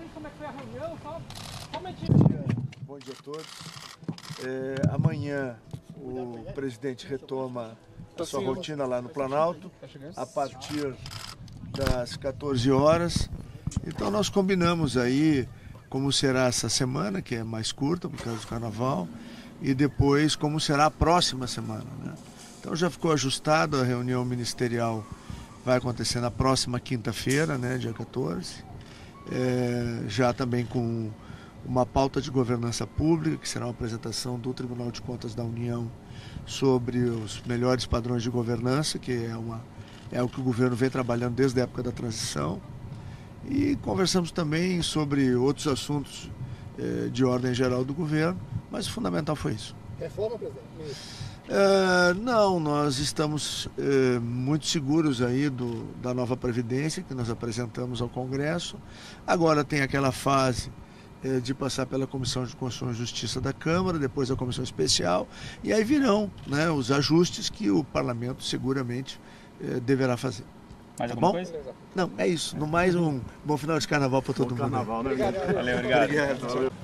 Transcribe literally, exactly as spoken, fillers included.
como é que foi a reunião, só comente. Bom dia a todos. É, amanhã o presidente retoma a sua rotina lá no Planalto, a partir das quatorze horas. Então nós combinamos aí como será essa semana, que é mais curta por causa do carnaval, e depois como será a próxima semana, né? Então já ficou ajustado, a reunião ministerial vai acontecer na próxima quinta-feira, né, dia quatorze, é, já também com uma pauta de governança pública, que será uma apresentação do Tribunal de Contas da União sobre os melhores padrões de governança, que é, uma, é o que o governo vem trabalhando desde a época da transição. E conversamos também sobre outros assuntos eh, de ordem geral do governo, mas o fundamental foi isso. Reforma, presidente? Uh, não, nós estamos uh, muito seguros aí do, da nova Previdência que nós apresentamos ao Congresso. Agora tem aquela fase uh, de passar pela Comissão de Constituição e Justiça da Câmara, depois a Comissão Especial, e aí virão, né, os ajustes que o Parlamento seguramente uh, deverá fazer. Mais tá alguma bom? coisa? Não, é isso. No mais, um bom final de carnaval para todo Bom mundo. carnaval, né? Obrigado. Valeu, obrigado. Obrigado.